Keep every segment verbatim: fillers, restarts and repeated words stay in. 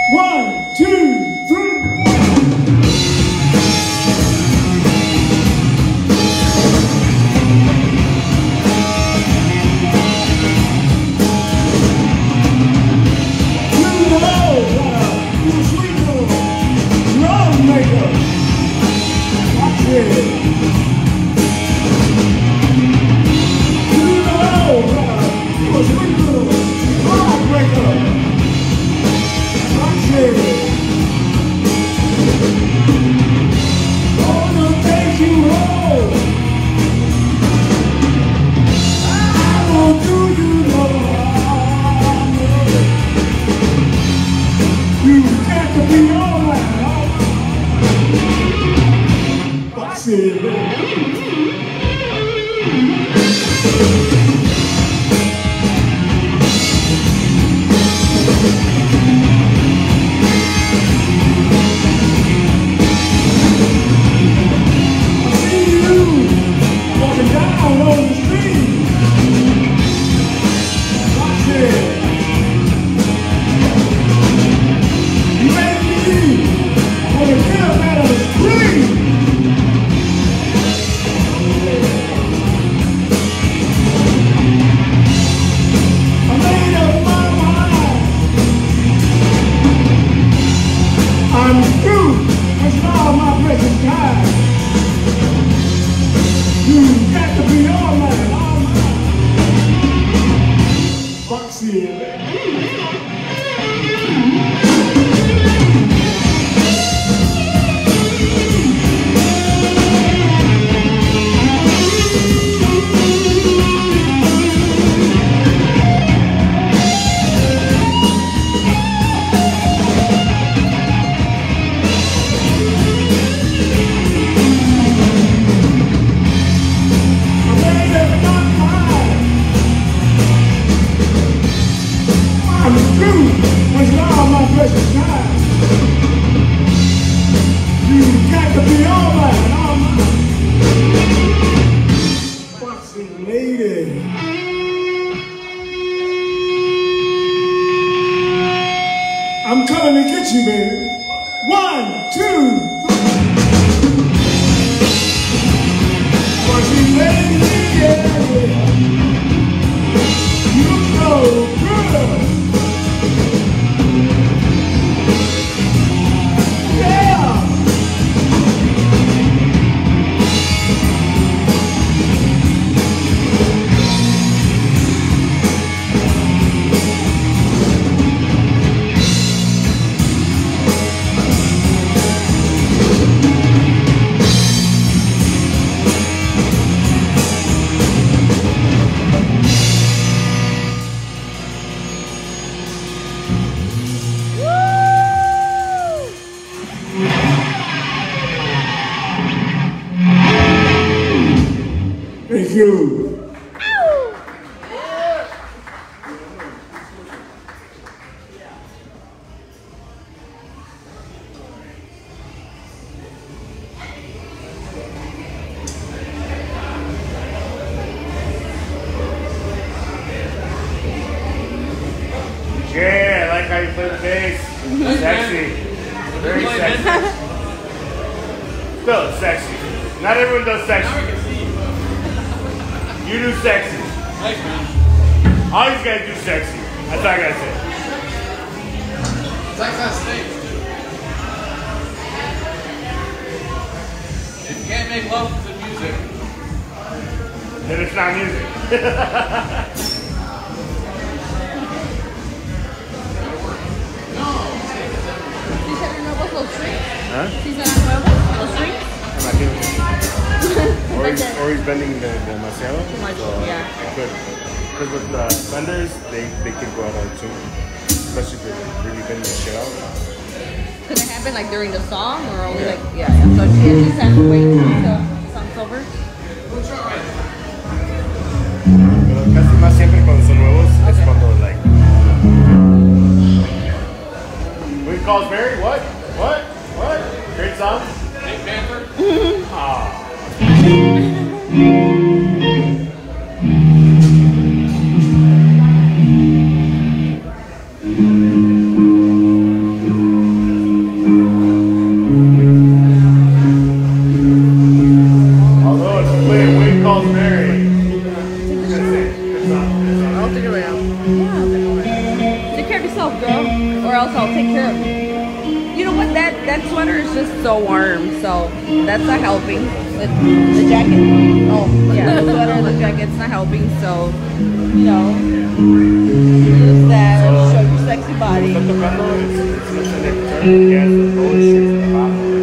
One, two, three. I'm coming to get you, baby. One, two, three. Was he ready? Yeah. You look so good. Yeah. Thank you. Yeah, I like how you play the bass. Sexy. Very sexy. Still sexy. Not everyone does sexy. You do sexy. Thanks, man. All these guys do sexy. That's all I gotta say. It's like that stage, too. If you can't make love to music, then it's not music. Huh? Or he's, or he's bending the, the demasiado. Too much, so yeah. It could. Because with the benders, they, they could go out on tune. Especially if they're really bending the shit out. Could it happen like during the song or only yeah. like, yeah, yeah. So she just has to wait until the song's over? Pero casi más siempre cuando son nuevos okay. Es cuando like. We call Mary? What? What? What? Great song? Pink Panther? Aww. or else I'll take care of it. You know what? That that sweater is just so warm, so that's not helping. The, the jacket. Oh, yeah, the sweater, the jacket's not helping. So, you know, use that. Show your sexy body. Está tocando, it's, it's looking like turning gas with roller shirts at the bottom of the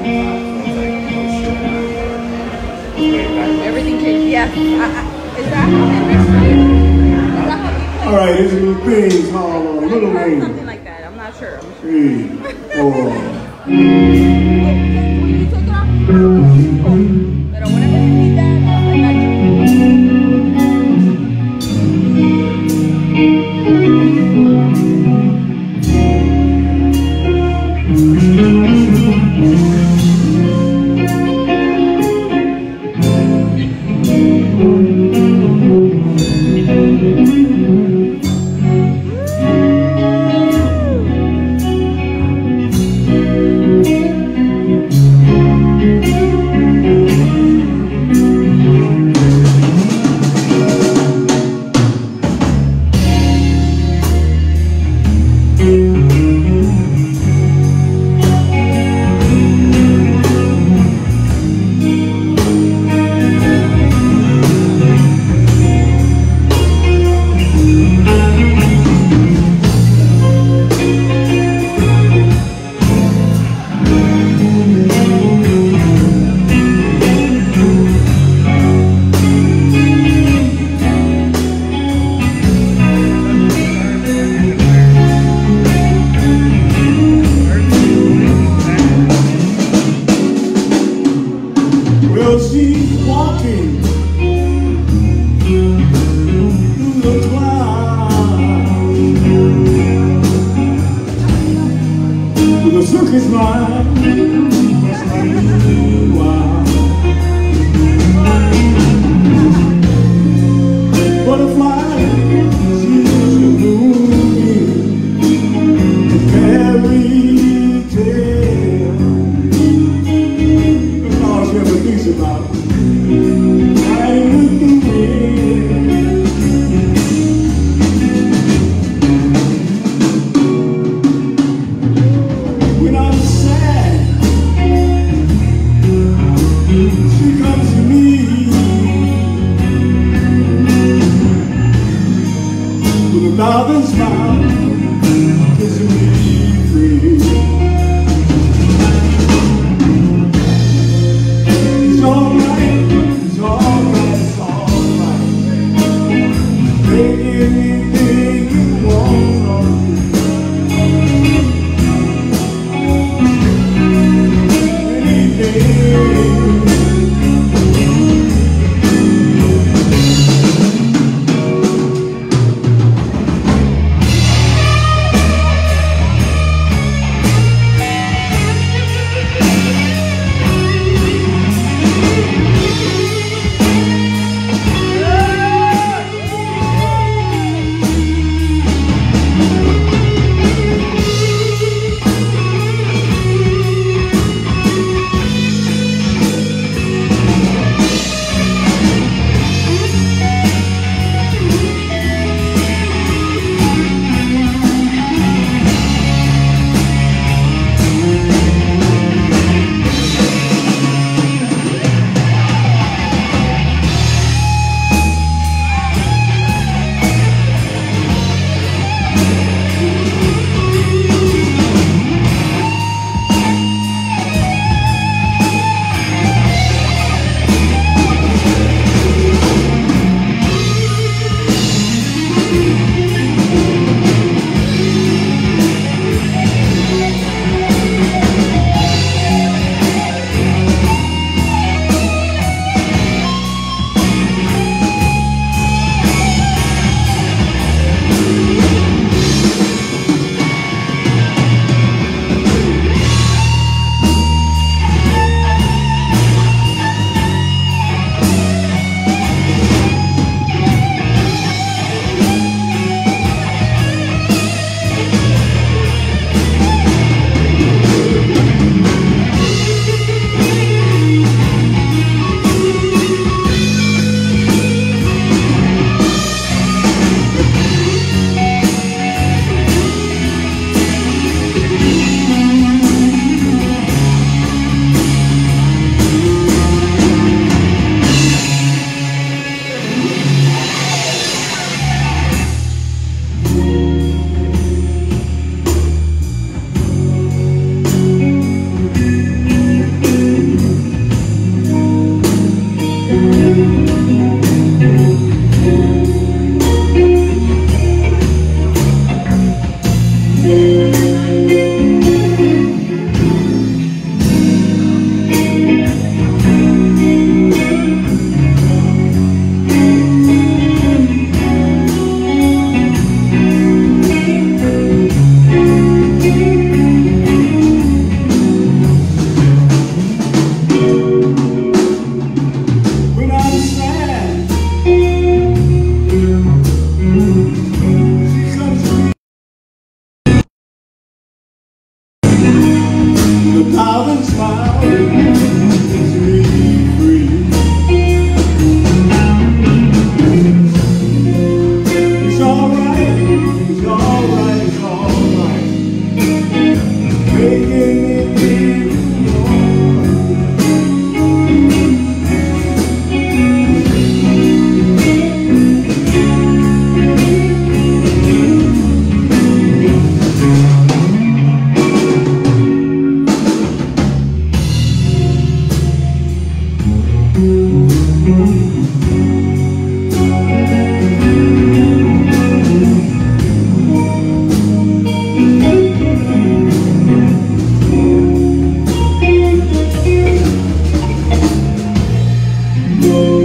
hair. Everything changed. Yeah. I, I, is that how it is? Is that how you All right, there's a little thing called a little heard name. something like that. I'm not sure. I'm sure. Three, four. Pero whenever you need that, I got you. Well, she's walking through the clouds with a circus ride, just like meanwhile. Butterfly, she's moving a fairy tale. That's all she ever thinks about. Riding with the wind. When I'm sad, she comes to me. Bye.